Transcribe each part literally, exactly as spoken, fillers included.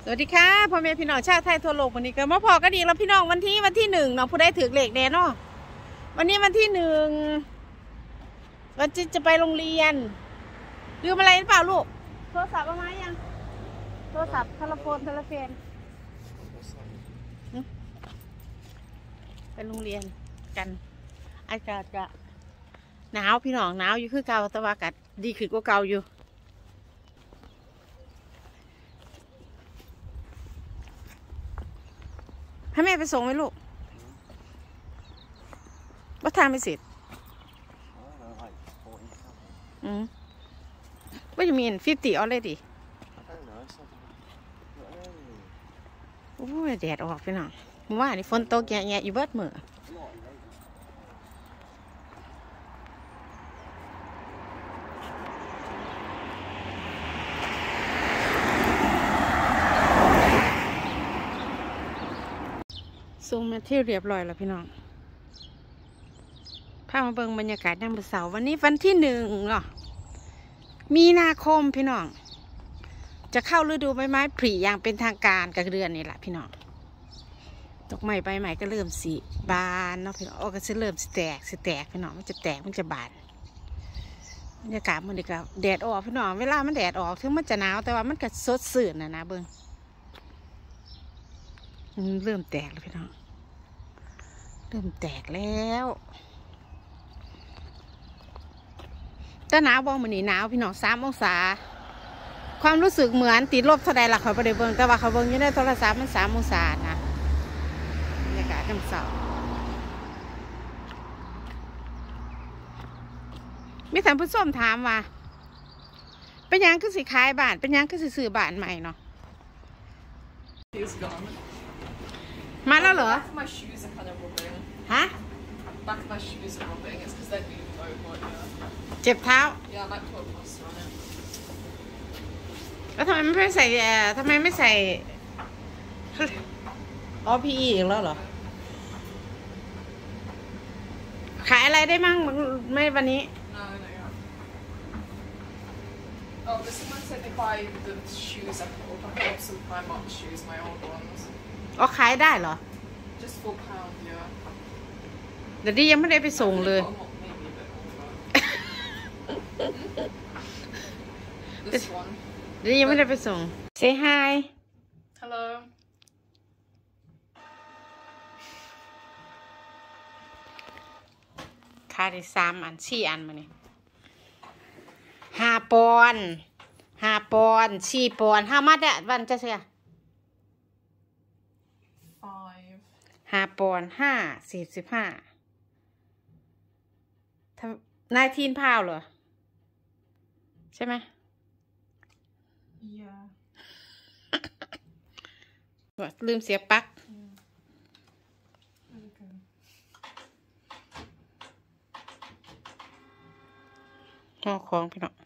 สวัสดีค่ะพ่อแม่พี่น้องชาวไทยทั่วโลกวันนี้ก็มาพอกันอีกแล้วพี่น้องวันที่วันที่หนึ่งเนาะผู้ได้ถือเลขแน่เนาะวันนี้วันที่หนึ่งวันจะจะไปโรงเรียนลืมอะไรหรือเปล่าลูกโทรศัพท์เอามายังโทรศัพท์โทรโฟนโทรเฟนไปโรงเรียนกันอากาศจะหนาวพี่น้องหนาวอยู่คือเก่าแต่ว่าอากาศดีขึ้นกว่าเก่าอยู่ให้แม่ไปส่งไหมลูกว่าทางไม่เสร็จอืมว่าจะมีนฟิฟตี้ออลเลยดิโอ้ยแดดออกไปหน่อยว่านี่ฝนตกแง่ๆอยู่เบิดมือส่งมาที่เรียบร้อยแล้วพี่น้องพามาเบิ่งบรรยากาศยามมื้อเช้าวันนี้วันที่หนึ่งเนาะมีนาคมพี่น้องจะเข้าฤดูใบไม้ผลิอย่างเป็นทางการกับเดือนนี่แหละพี่น้องดอกไม้ใบใหม่ก็เริ่มสีบานเนาะพี่น้องโอ้ก็จะเริ่มสีแตกสีแตกพี่น้องมันจะแตกมันจะบานบรรยากาศมันดีกว่าแดดออกพี่น้องเวลามันแดดออกถึงมันจะหนาวแต่ว่ามันก็สดชื่นนะนะเบิ่งเริ่มแตกแล้วพี่น้องเริ่มแตกแล้วแต่หนาวบ้องมันนี่หนาวพี่น้องสามองศาความรู้สึกเหมือนติดลบเท่าใดล่ะเขาไปเบิ่งแต่ว่าเขาเบิ่งอยู่ในโทรศัพท์มันสามองศานะบรรยากาศน้ำเสามีท่านผู้ชมถามว่าเป็นยังคือสิขายบ้านเป็นยังคือสิซื้อบ้านใหม่เนาะมาแล้วเหรอฮะเจ็บเท้าแล้วทำไมไม่ใส่ทำไมไม่ใส่อ๋อพีอีอีกแล้วเหรอขายอะไรได้มั่งไม่วันนี้ Oh, but someone said they buy the shoes I put up. I bought some Primark shoes, my old ones. อ๋อขายได้เหรอ Just four pound, yeah. เดี๋ยวนี้ยังไม่ได้ไปส่งเลย This one. เดี๋ยวนี้ยังไม่ได้ไปส่ง Say hi. Hello. ขายได้สามอันสี่อันมาเนี่ยห้าปอนห้าปอนสี่ปอนห้ามัดอะวันจะเสีย Five. ห้าปอนห้าสี่สิบห้าทำนายทีนพาวเหรอใช่ไหม Yeah. ลืมเสียปักห่อของพี่น้อง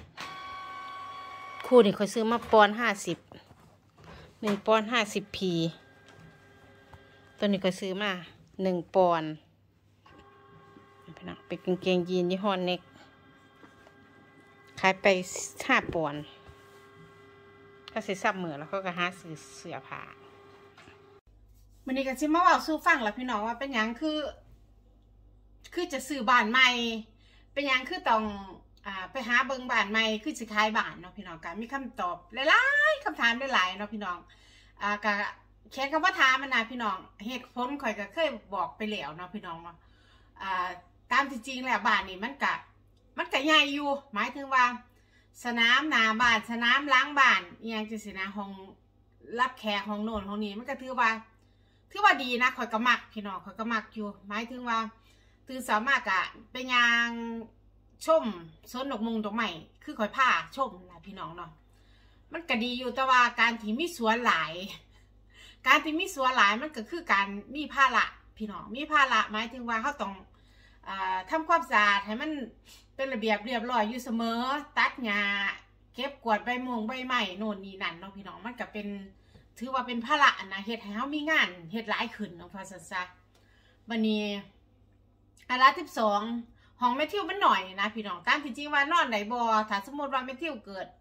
คู่นี่เขาซื้อมาปอนห้าสิบหนึ่งปอนห้าสิบพีตัวนี้ก็ซื้อมาหนึ่งปอนพี่น้องเป็นกางเกงยีนยี่ห้อเน็กขายไปห้าปอนก็ซื้อซับมือแล้วก็กระหาซื้อเสื้อผ้าวันนี้ก็ชิมาว่าสู้ฟังแล้วพี่น้องว่าเป็นยังคือคือจะซื้อบ้านใหม่เป็นยังคือต้องอ่าไปหาเบิ่งบ้านใหม่คือสิขายบ้านเนาะพี่น้องกันมีคำตอบหลายๆคำถามหลายๆเนาะพี่น้องอ่าก็แค่คำว่าถามมันนะพี่น้องเหตุผลข่อยก็เคยบอกไปแล้วเนาะพี่น้องเนาะอ่าตามจริงๆแล้วบ้านนี้มันกะมันกะใหญ่อยู่หมายถึงว่าสนามหน้าบ้านสนามล้างบ้านอย่างจังซี่นะห้องรับแขกห้องโน่นห้องนี้มันก็ถือว่าถือว่าดีนะข่อยก็มักพี่น้องข่อยก็มักอยู่หมายถึงว่าตื่นสามารถกะเป็นยางชมสวนดอกมุงดอกไม้คือข่อยผ้าชมนะพี่น้องเนาะมันก็ดีอยู่แต่ว่าการที่มีสวนหลายการที่มีสวนหลายมันก็คือการมีภาระพี่น้องมีภาระหมายถึงว่าเขาต้องอ่าทำความสะอาดให้มันเป็นระเบียบเรียบร้อยอยู่เสมอตัดหญ้าเก็บกวาดใบมงใบไม้โน่นนี่นั่นเนาะพี่น้องมันก็เป็นถือว่าเป็นภาระนะเฮ็ดให้เขามีงานเฮ็ดหลายขึ้นเนาะพอสันซะวันนี้อาราสิบสองห้องแม่ทิวมันหน่อยนะพี่น้องตามที่จริงว่านอนไหนบอถ้าสมมติว่าแม่ทิวเกิดไป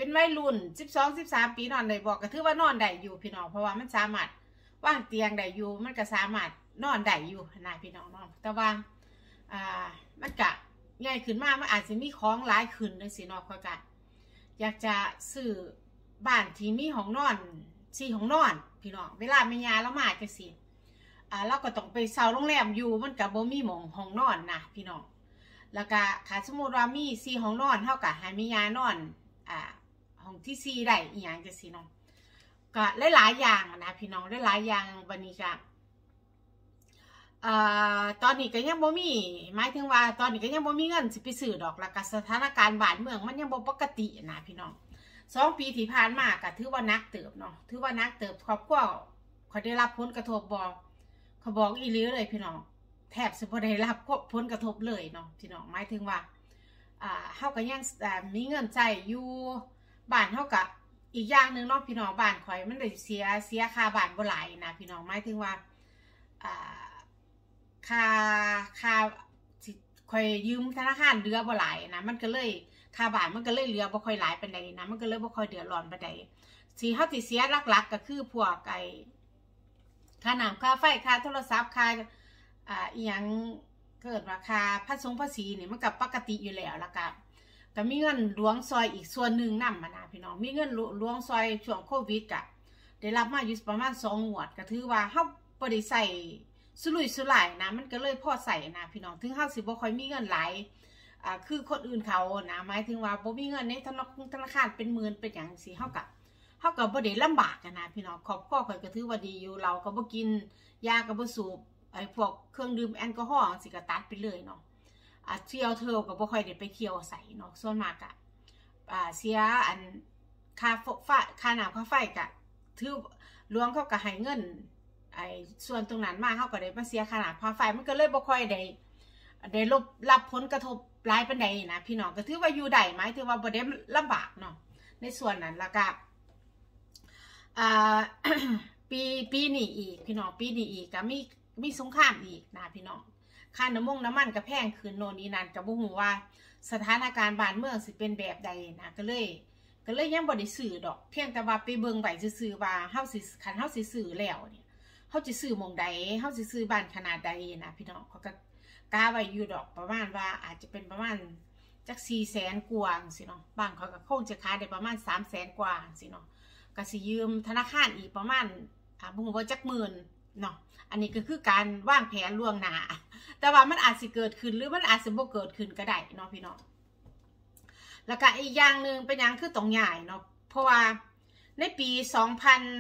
เป็นวัยรุ่นสิบสองสิบสามปีนอนได้บอกก็ถือว่านอนได้อยู่พี่น้องเพราะว่ามันสามารถวางเตียงได้อยู่มันก็สามารถนอนได้อยู่นะพี่น้องเนาะแต่ว่าอ่ามันกะใหญ่ขึ้นมามันอาจจะมีของหลายขึ้นเลยสิเนาะเขากะอยากจะซื้อบ้านที่มีห้องนอนสี่ห้องนอนพี่น้องเวลาแม่ยาแล้วมาจังซี่อ่าเราก็ต้องไปเช่าโรงแรมอยู่มันก็บ่มีหม้องห้องนอนนะพี่น้องแล้วก็ถ้าสมมุติว่ามีสี่ห้องนอนเท่ากับให้แม่ยานอนอ่าห้องที่สี่ได้อีหยังจังซี่เนาะก็หลายๆอย่างนะพี่น้องหลายๆอย่างวันนี้ก็อ่าตอนนี้ก็ยังบ่มีหมายถึงว่าตอนนี้ก็ยังบ่มีเงินสิไปซื้อดอกแล้วก็สถานการณ์บ้านเมืองมันยังบ่ปกตินะพี่น้องสองปีที่ผ่านมาก็ถือว่านักเติบเนาะถือว่านักเติบครอบครัวเขาได้รับผลกระทบบ่เขาบอกอีหลีเลยพี่น้องแทบสิบ่ได้รับผลกระทบเลยเนาะพี่น้องหมายถึงว่าอ่าเฮาก็ยังมีเงินใช้อยู่บ้านเฮาก็อีกอย่างนึงเนาะพี่น้องบ้านข่อยมันได้เสียเสียค่าบ้านบ่หลายนะพี่น้องหมายถึงว่าอ่าค่าค่าข่อยยืมธนาคารเหลือบ่หลายนะมันก็เลยค่าบ้านมันก็เลยเหลือบ่ค่อยหลายปานใดนะมันก็เลยบ่ค่อยเดือดร้อนปานใดสิเฮาสิเสียหลักๆก็คือพวกไอ้ค่าน้ำค่าไฟค่าโทรศัพท์ค่าอ่าอีหยังเกิดราคาภาษีภาษีนี่มันก็ปกติอยู่แล้วแล้วก็ก็มีเงินหลวงซอยอีกส่วนหนึ่งนำมานะพี่น้องมีเงินหลวงซอยช่วงโควิดก็ได้รับมาอยู่ประมาณสองงวดก็ถือว่าเฮาบ่ได้ใช้สุรุ่ยสุร่ายนะมันก็เลยพอใส่นะพี่น้องถึงเฮาสิบ่ค่อยมีเงินหลายอ่าคือคนอื่นเขานะหมายถึงว่าบ่มีเงินในธนาคารเป็นหมื่นเป็นหยังสิเฮาก็เฮาก็บ่ได้ลำบากกันนะพี่น้องครอบครัวข่อยก็ถือว่าดีอยู่เราก็บ่กินยาก็บ่สูบไอ้พวกเครื่องดื่มแอลกอฮอล์สิก็ตัดไปเลยเนาะอ่าเที่ยวเที่ยวก็บ่ค่อยได้ไปเที่ยวใส่เนาะส่วนมากก็อ่าเสียอันค่าไฟค่าน้ำค่าไฟก็ถือหลวงเขาก็ให้เงินไอ้ส่วนตรงนั้นมาเขาก็ได้มาเสียค่าน้ำค่าไฟมันก็เลยบ่ค่อยได้ได้รับรับผลกระทบหลายปานใดนะพี่น้องก็ถือว่าอยู่ได้หมายถึงว่าบ่ได้ลำบากเนาะในส่วนนั้นแล้วก็อ่า ปีปีนี้อีกพี่น้องปีนี้อีกก็มีมีสงครามอีกนะพี่น้องค่าน้ำมันน้ำมันก็แพงขึ้นโน่นนี่นั่นก็บ่ฮู้ว่าสถานการณ์บ้านเมืองสิเป็นแบบใดนะก็เลยก็เลยยังบ่ได้ซื้อดอกเพียงแต่ว่าไปเบิ่งไว้ซื่อๆว่าเฮาสิคันเฮาสิซื้อแล้วเนี่ยเฮาสิซื้อหม่องใดเฮาสิซื้อบ้านขนาดใดนะพี่น้องเขาก็กาไว้อยู่ดอกประมาณว่าอาจจะเป็นประมาณจัก สี่แสน กว่าสิเนาะบ้านเขาก็คงจะขายได้ประมาณ สามแสน กว่าสิเนาะก็สิยืมธนาคารอีกประมาณอ่าบ่ฮู้ว่าจักหมื่นเนาะอันนี้ก็คือการวางแผนล่วงหน้าแต่ว่ามันอาจสิเกิดขึ้นหรือมันอาจสิบ่เกิดขึ้นก็ได้เนาะพี่น้องแล้วก็อีกอย่างนึงเป็นหยังคือต้องย้ายเนาะเพราะว่าในปีสองพัน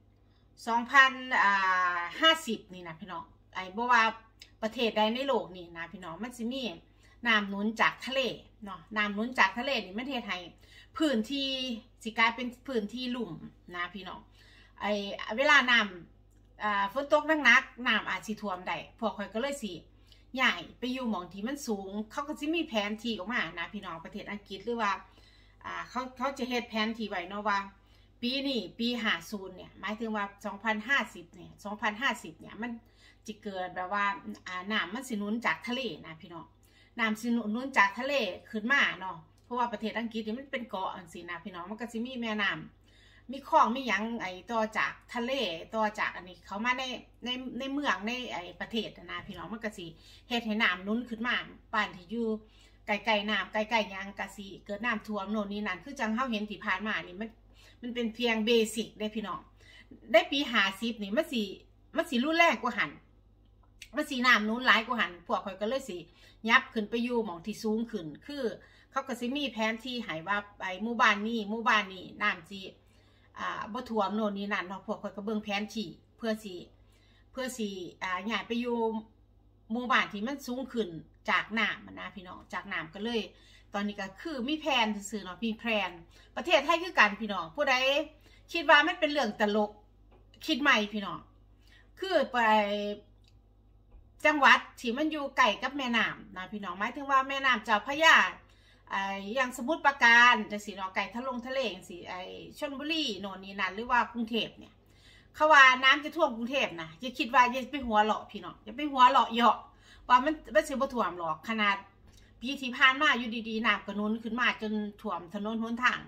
ห้าสิบนี่นะพี่น้องไอ้บ่ว่าประเทศใดในโลกนี่นะพี่น้องมันสิมีน้ำหนุนจากทะเลเนาะน้ำหนุนจากทะเลนี่มันเฮ็ดให้พื้นที่สิกลายเป็นพื้นที่ลุ่มนะพี่น้องไอ้เวลาน้ำอ่าฝนตกหนักๆน้ำอาจสิท่วมได้พวกข่อยก็เลยสิย้ายไปอยู่หม้องที่มันสูงเขาก็สิมีแผนที่ออกมานะพี่น้องประเทศอังกฤษหรือว่าอ่าเขาเขาจะเฮ็ดแผนที่ไว้เนาะว่าปีนี้ปีห้าสิบเนี่ยหมายถึงว่าสองพันห้าสิบเนี่ยสองพันห้าสิบเนี่ยมันจะเกิดแบบว่าอ่าน้ำมันสิหนุนจากทะเลนะพี่น้องน้ำสิหนุนจากทะเลขึ้นมาเนาะเพราะว่าประเทศอังกฤษนี่มันเป็นเกาะอันสินะพี่น้องมันก็สิมีแม่น้ำมีคลองมีหยังไอ้ต่อจากทะเลต่อจากอันนี้เขามาในในในเมืองในไอ้ประเทศนะพี่น้องมันก็สิเฮ็ดให้น้ำหนุนขึ้นมาบ้านที่อยู่ไกลๆน้ำไกลๆหยังก็สิเกิดน้ำท่วมโน่นนี่นั่นคือจังเฮาเห็นที่ผ่านมานี่มันมันเป็นเพียงเบสิกได้พี่น้องได้ปีห้าสิบนี่มันสิมันสิรุนแรงกว่าหันมันสิน้ำหนุนหลายกว่าหันพวกข่อยก็เลยสิยับขึ้นไปอยู่หม้องที่สูงขึ้นคือเขาก็สิมีแผนที่ให้ว่าไอ้หมู่บ้านนี้หมู่บ้านนี้น้ำสิอ่าบ่ท่วมโน่นนี่นั่นเนาะพวกข่อยก็เบิ่งแผนที่เพื่อสิเพื่อสิอ่าย้ายไปอยู่หมู่บ้านที่มันสูงขึ้นจากน้ำนะพี่น้องจากน้ำก็เลยตอนนี้ก็คือมีแผนซื่อๆเนาะมีแผนประเทศไทยคือกันพี่น้องผู้ใดคิดว่ามันเป็นเรื่องตลกคิดใหม่พี่น้องคือไปจังหวัดที่มันอยู่ใกล้กับแม่น้ำนะพี่น้องหมายถึงว่าแม่น้ำเจ้าพระยาไอ้อย่างสมุทรปราการจังซี่เนาะไก่ทะลงทะเลจังซี่ไอ้ชลบุรีโน่นนี่นั่นหรือว่ากรุงเทพเนี่ยเขาว่าน้ำจะท่วมกรุงเทพนะอย่าคิดว่าอย่าไปหัวเราะพี่น้องอย่าไปหัวเราะเหยาะว่ามันมันสิบ่ท่วมหรอกขนาดปีที่ผ่านมาอยู่ดีๆน้ำก็นุนขึ้นมาจนท่วมถนนหนทาง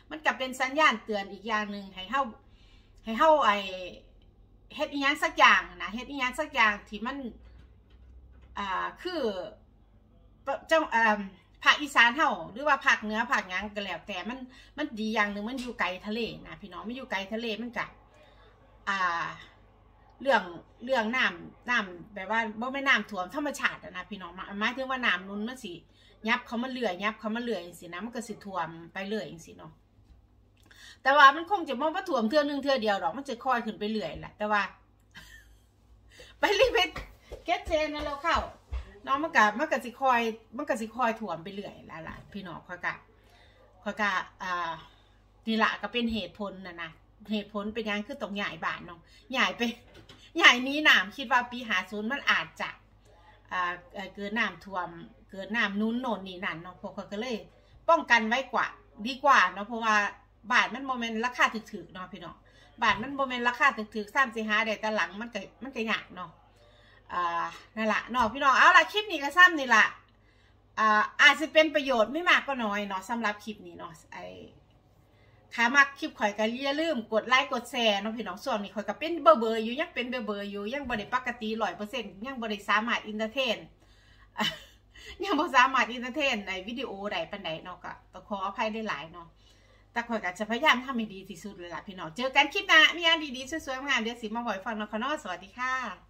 มันก็เป็นสัญญาณเตือนอีกอย่างหนึ่งให้เฮาให้เฮาไอเฮ็ดอีหยังสักอย่างนะเฮ็ดอีหยังสักอย่างที่มันอ่าคือเจ้าอ่าภาคอีสานเฮาหรือว่าภาคเหนือภาคหยังก็แล้วแต่มันมันดีอย่างหนึ่งมันอยู่ไกลทะเลนะพี่น้องมันอยู่ไกลทะเลมันก็อ่าเรื่องเรื่องน้ำน้ำแบบว่าบ่แม่นน้ำท่วมธรรมชาตินะพี่น้องหมายถึงว่าน้ำนุนมันสิยับเขามาเลื่อยยับเขามาเลื่อยจังซี่นะมันก็สิท่วมไปเรื่อยจังซี่เนาะแต่ว่ามันคงจะบ่มาท่วมเทื่อนึงเทื่อเดียวดอกมันจะค่อยขึ้นไปเรื่อยแหละแต่ว่าไปรีบไปเก็ตเจนนั่นแล้วเข้าน้องมันก็มันก็สิคอยมันก็สิคอยถ่วมไปเรื่อยแล้วล่ะพี่น้องค่อยกะค่อยกะอ่านี่ละก็เป็นเหตุผลนะนะเหตุผลเป็นยังคือต้องใหญ่บ้านน้องใหญ่ไปใหญ่นี้น้ำคิดว่าปีหาศูนย์มันอาจจะอ่าเกิดน้ำท่วมเกิดน้ำนุ้นโน่นนี่นั่นเนาะพวกเขาก็เลยป้องกันไว้กว่าดีกว่าเนาะเพราะว่าบ้านมันโมเมนต์ราคาถึกๆเนาะพี่น้องบ้านมันโมเมนต์ราคาถึกๆสามสี่ห้าได้แต่หลังมันก็มันก็ยากเนาะอ่านั่นแหละเนาะพี่น้องเอาละคลิปนี้ก็ซ้ำนี่แหละอ่าอาจจะเป็นประโยชน์ไม่มากก็น้อยเนาะสำหรับคลิปนี้เนาะไอ้ถ้ามักคลิปข่อยก็อย่าลืมกดไลค์กดแชร์เนาะพี่น้องส่วนนี้ข่อยก็เป็นเบอร์เบอร์อยู่ยังเป็นเบอร์เบอร์อยู่ยังบริปกติร้อยเปอร์เซ็นต์ยังบริสามารถอินเตอร์เทนยังบ่สามารถอินเตอร์เทนในวิดีโอใดปันใดเนาะก็ต้องขออภัยได้หลายเนาะแต่ข่อยก็จะพยายามทำให้ดีที่สุดเลยล่ะพี่น้องเจอกันคลิปหน้ามีงานดีๆสวยๆงานเดี๋ยวสิมาบ่อยฟังเนาะค่ะเนาะสวัสดีค่ะ